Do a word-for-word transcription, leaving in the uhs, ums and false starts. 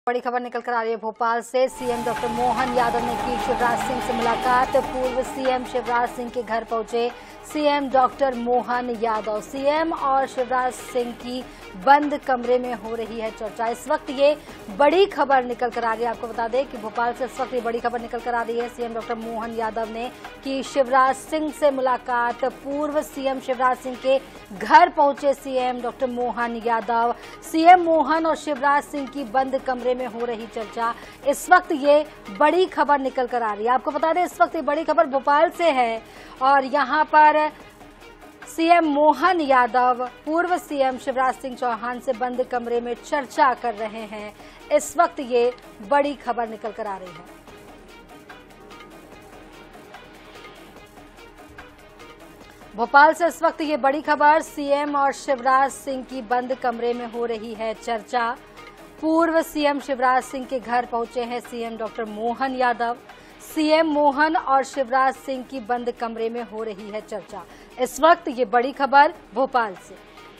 बड़ी खबर निकल कर आ रही है भोपाल से। सीएम डॉक्टर मोहन यादव ने की शिवराज सिंह से मुलाकात। पूर्व सीएम शिवराज सिंह के घर पहुंचे CM doctor Mohan Yadav. CM और शिवराज सिंह की बंद कमरे में हो रही है चर्चा। इस वक्त ये बड़ी खबर निकल कर आ रही है। आपको बता दें कि भोपाल से इस वक्त ये बड़ी खबर निकल कर आ रही है। सीएम डॉक्टर मोहन यादव ने की शिवराज सिंह से मुलाकात। पूर्व सीएम शिवराज सिंह के घर पहुंचे CM doctor Mohan Yadav. CM Mohan और शिवराज सिंह की बंद कमरे में हो रही चर्चा। इस वक्त ये बड़ी खबर निकल कर आ रही है। आपको बता दें इस वक्त ये बड़ी खबर भोपाल से है और यहां पर सीएम मोहन यादव पूर्व सीएम शिवराज सिंह चौहान से बंद कमरे में चर्चा कर रहे हैं। इस वक्त ये बड़ी खबर निकल कर आ रही है। भोपाल से इस वक्त ये बड़ी खबर, सीएम और शिवराज सिंह की बंद कमरे में हो रही है चर्चा। पूर्व सीएम शिवराज सिंह के घर पहुंचे हैं CM doctor Mohan Yadav. CM Mohan और शिवराज सिंह की बंद कमरे में हो रही है चर्चा। इस वक्त ये बड़ी खबर भोपाल से।